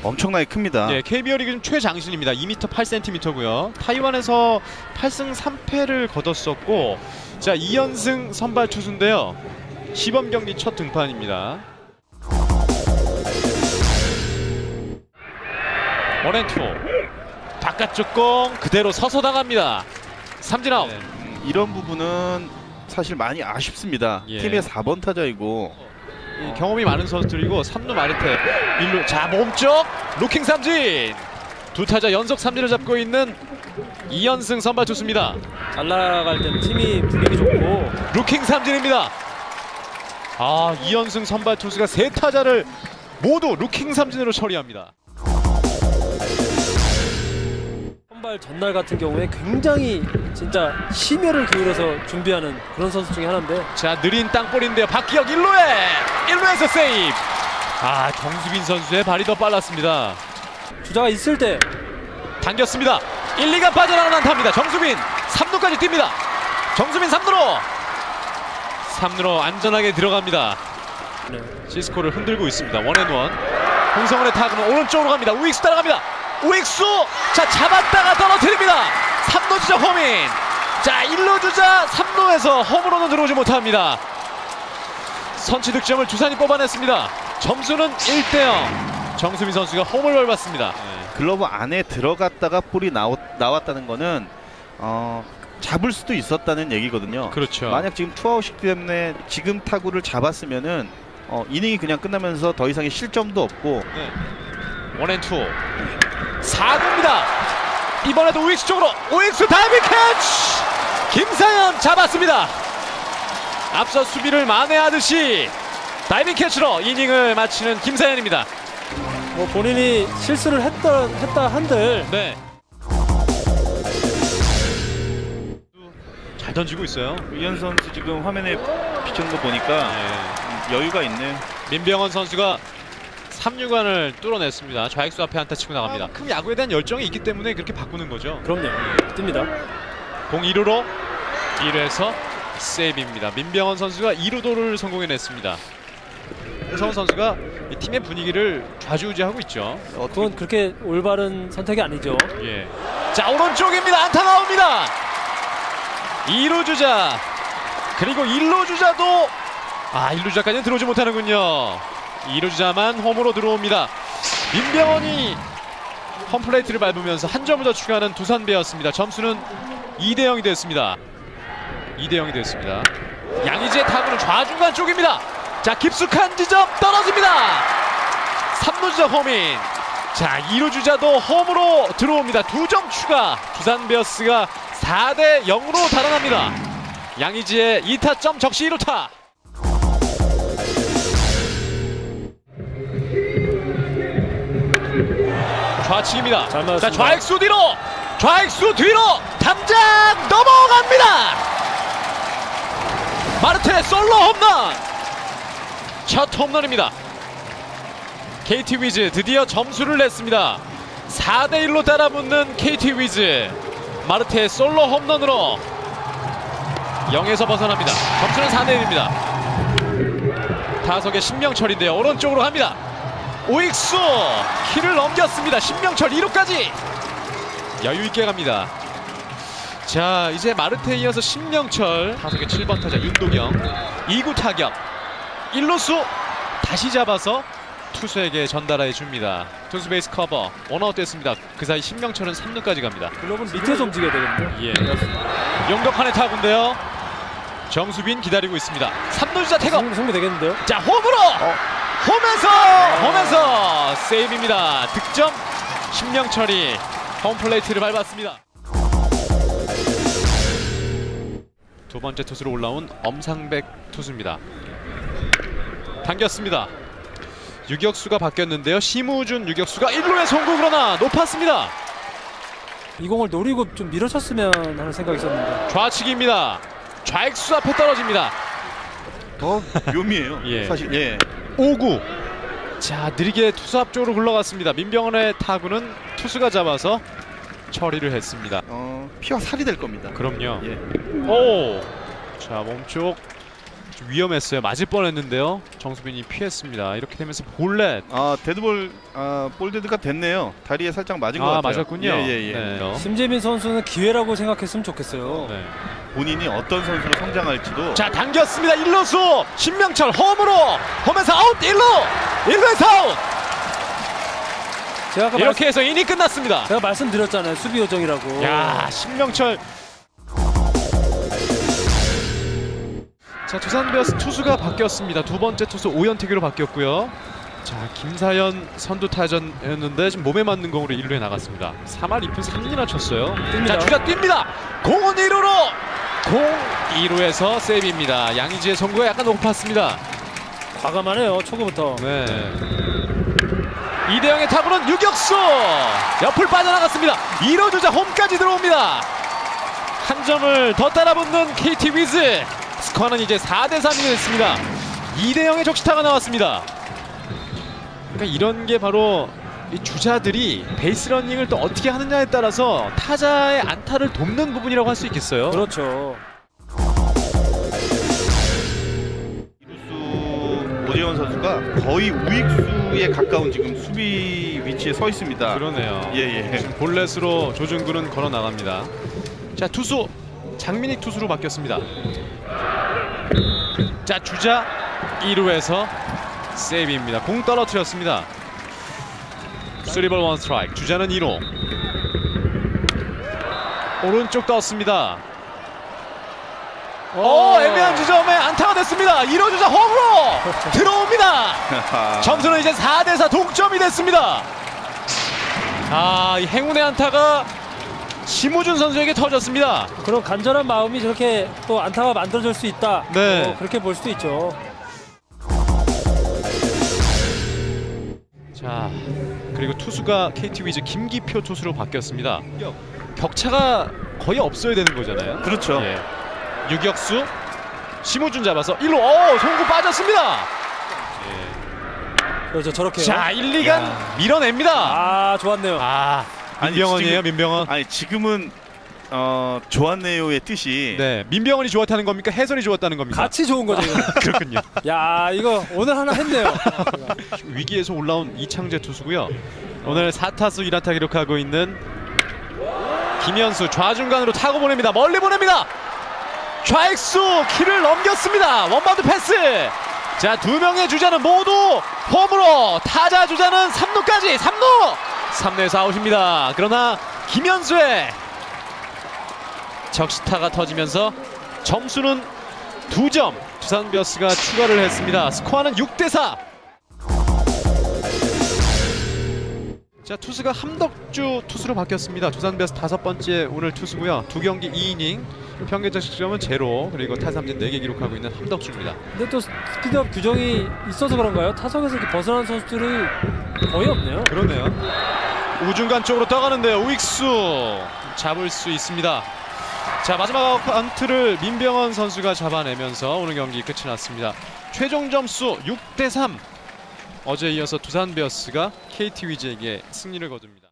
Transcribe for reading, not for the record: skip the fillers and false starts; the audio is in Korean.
엄청나게 큽니다. 네, KBO 리그 최장신입니다. 2m 8cm고요. 타이완에서 8승 3패를 거뒀었고, 자 2연승 선발 투수인데요. 시범 경기 첫 등판입니다. 원앤투 바깥쪽 공 그대로 서서 당합니다. 삼진 아웃. 네, 이런 부분은 사실 많이 아쉽습니다. 예. 팀의 4번 타자이고 경험이 많은 선수들이고 3루 마르테 1루 자 몸쪽 루킹 삼진 두 타자 연속 삼진을 잡고 있는 2연승 선발 투수입니다. 잘 나갈 땐 팀이 분위기 좋고 루킹 삼진입니다. 아 2연승 선발 투수가 세 타자를 모두 루킹 삼진으로 처리합니다. 선발 전날 같은 경우에 굉장히 진짜 심혈을 기울여서 준비하는 그런 선수 중에 하나인데 자 느린 땅볼인데요. 박기혁 1루에서 세이브. 아 정수빈 선수의 발이 더 빨랐습니다. 주자가 있을 때 당겼습니다. 1, 2가 빠져나가는 안타입니다. 정수빈 3루까지 뜁니다. 정수빈 3루로 안전하게 들어갑니다. 네. 시스코를 흔들고 있습니다. 원앤원. 홍성은의 타구는 오른쪽으로 갑니다. 우익수 따라갑니다. 우익수 자 잡았다가 떨어뜨립니다. 3루 주자 홈인. 자 1루 주자 3루에서 홈으로는 들어오지 못합니다. 선취 득점을 두산이 뽑아냈습니다. 점수는 1대0. 정수빈 선수가 홈을 밟았습니다. 글러브 안에 들어갔다가 볼이 나왔다는 거는 잡을 수도 있었다는 얘기거든요. 그렇죠. 만약 지금 투아웃이기 때문에 지금 타구를 잡았으면은 이닝이 그냥 끝나면서 더 이상의 실점도 없고. 네. 원앤투 4구입니다. 이번에도 우익수 쪽으로 우익수 다이빙 캐치. 김상현 잡았습니다. 앞서 수비를 만회하듯이 다이빙 캐치로 이닝을 마치는 김상현입니다. 뭐 본인이 실수를 했다 한들 네. 잘 던지고 있어요. 유현 선수 지금 화면에 비추는 거 보니까 여유가 있네. 민병헌 선수가 3루간을 뚫어냈습니다. 좌익수 앞에 안타 치고 나갑니다. 큰 야구에 대한 열정이 있기 때문에 그렇게 바꾸는 거죠. 그럼요. 뜹니다. 공 2루로 1루에서 세이브입니다. 민병헌 선수가 2루도를 성공해냈습니다. 홍성훈 선수가 이 팀의 분위기를 좌지우지하고 있죠. 그건 그렇게 올바른 선택이 아니죠. 예. 자 오른쪽입니다. 안타 나옵니다. 2루 주자 그리고 1루 주자도 1루 주자까지는 들어오지 못하는군요. 2루 주자만 홈으로 들어옵니다. 민병헌이 홈플레이트를 밟으면서 한 점을 더 추가하는 두산 베어스입니다. 점수는 2대0이 됐습니다. 2대0이 됐습니다. 양의지의 타구는 좌중간 쪽입니다. 자 깊숙한 지점 떨어집니다. 3루 주자 홈인. 자 2루 주자도 홈으로 들어옵니다. 2점 추가. 두산 베어스가 4대0으로 달아납니다. 양의지의 2타점 적시 1루타. 좌측입니다. 자 좌익수 뒤로 담장 넘어갑니다. 마르테 솔로 홈런. 첫 홈런입니다. KT 위즈 드디어 점수를 냈습니다. 4대1로 따라붙는 KT 위즈. 마르테의 솔로 홈런으로 0에서 벗어납니다. 점수는 4대1입니다. 타석의 신명철인데요. 오른쪽으로 갑니다. 우익수 키를 넘겼습니다. 신명철 2루까지 여유있게 갑니다. 자 이제 마르테에 이어서 신명철. 타석의 7번 타자 윤도경 2구 타격 1루수 다시 잡아서 투수에게 전달해 줍니다. 투수 베이스 커버 원아웃 됐습니다. 그 사이 신명철은 3루까지 갑니다. 글러브는 밑에서 움직여야 되거든요. 예. 용덕환의 타구인데요. 정수빈 기다리고 있습니다. 3루 주자 태거. 승부 되겠는데요? 자 홈으로 홈에서 세이브입니다. 득점. 신명철이 홈플레이트를 밟았습니다. 두 번째 투수로 올라온 엄상백 투수입니다. 당겼습니다. 유격수가 바뀌었는데요. 심우준 유격수가 1루에 송구. 그러나 높았습니다. 이 공을 노리고 좀 밀어쳤으면 하는 생각이 있었는데 좌측입니다. 좌익수 앞에 떨어집니다. 더 묘미예요. 예. 사실. 예. 5구. 자 느리게 투수 앞쪽으로 굴러갔습니다. 민병헌의 타구는 투수가 잡아서 처리를 했습니다. 피와 살이 될 겁니다. 그럼요. 예. 오. 자 몸쪽 좀 위험했어요. 맞을 뻔했는데요. 정수빈이 피했습니다. 이렇게 되면서 볼넷. 데드볼 볼데드가 됐네요. 다리에 살짝 맞은 것 같아요. 맞았군요. 예. 네. 심재민 선수는 기회라고 생각했으면 좋겠어요. 네. 본인이 어떤 선수로 성장할지도. 자, 당겼습니다. 1루수 신명철 홈으로, 홈에서 아웃. 1루에서 아웃. 제가 아까 이렇게 해서 이닝 끝났습니다. 제가 말씀드렸잖아요. 수비 요정이라고. 야, 신명철. 자, 두산 베어스 투수가 바뀌었습니다. 두 번째 투수 오현택으로 바뀌었고요. 자, 김사현 선두 타자였는데 지금 몸에 맞는 공으로 1루에 나갔습니다. 3할 2푼 3리나 쳤어요. 뜁니다. 자, 주자 뜁니다. 공은 1루로. 공 2루에서 세이브입니다. 양의지의 송구가 약간 높았습니다. 과감하네요. 초구부터. 네. 이대영의 타구는 유격수. 옆을 빠져나갔습니다. 2루 주자 홈까지 들어옵니다. 한 점을 더 따라붙는 KT 위즈. 스코어는 이제 4대3이 됐습니다. 이대영의 적시타가 나왔습니다. 그러니까 이런 게 바로 이 주자들이 베이스 러닝을 또 어떻게 하느냐에 따라서 타자의 안타를 돕는 부분이라고 할 수 있겠어요. 그렇죠. 이루수 오재원 선수가 거의 우익수에 가까운 지금 수비 위치에 서 있습니다. 그러네요. 예. 지금 볼넷으로 조준근은 걸어 나갑니다. 자, 투수 장민익 투수로 바뀌었습니다. 자, 주자 2루에서 세이브입니다. 공 떨어뜨렸습니다. 3볼 1 스트라이크. 주자는 2루. 오른쪽 떴습니다. 애매한 지점에 안타가 됐습니다. 1루 주자 홈으로 들어옵니다. 점수는 이제 4대4 동점이 됐습니다. 이 행운의 안타가 심우준 선수에게 터졌습니다. 그런 간절한 마음이 저렇게 또 안타가 만들어질 수 있다. 네. 그렇게 볼 수도 있죠. 자, 그리고 투수가 KT 위즈 김기표 투수로 바뀌었습니다. 격차가 거의 없어야 되는 거잖아요. 그렇죠. 예. 유격수 심우준 잡아서 1루. 송구 빠졌습니다. 그렇죠. 저렇게. 자, 1, 2간 밀어냅니다. 좋았네요. 민병헌이에요. 민병헌. 지금은 좋았네요의 뜻이. 네, 민병헌이 좋았다는 겁니까? 해설이 좋았다는 겁니까? 같이 좋은 거죠. 이거. 그렇군요. 야, 이거 오늘 하나 했네요. 위기에서 올라온 이창재 투수고요. 오늘 4타수 1안타 기록하고 있는 김현수 좌중간으로 타고 보냅니다. 멀리 보냅니다. 좌익수 키를 넘겼습니다. 원바운드 패스. 자, 두 명의 주자는 모두 홈으로. 타자 주자는 3루까지. 3루에서 아웃입니다. 그러나 김현수의 적시타가 터지면서 점수는 2점. 두산 베어스가 추가를 했습니다. 스코어는 6대4. 자, 투수가 함덕주 투수로 바뀌었습니다. 두산 베어스 5번째 오늘 투수고요. 2경기 2이닝, 평균 득점은 0, 그리고 타삼진 4개 기록하고 있는 함덕주입니다. 근데 또 스피드업 규정이 있어서 그런가요? 타석에서 이렇게 벗어난 선수들이 거의 없네요. 그러네요. 우중간 쪽으로 떠가는데요. 우익수 잡을 수 있습니다. 자, 마지막 안트를 민병헌 선수가 잡아내면서 오늘 경기 끝이 났습니다. 최종 점수 6대3. 어제 이어서 두산 베어스가 KT 위즈에게 승리를 거둡니다.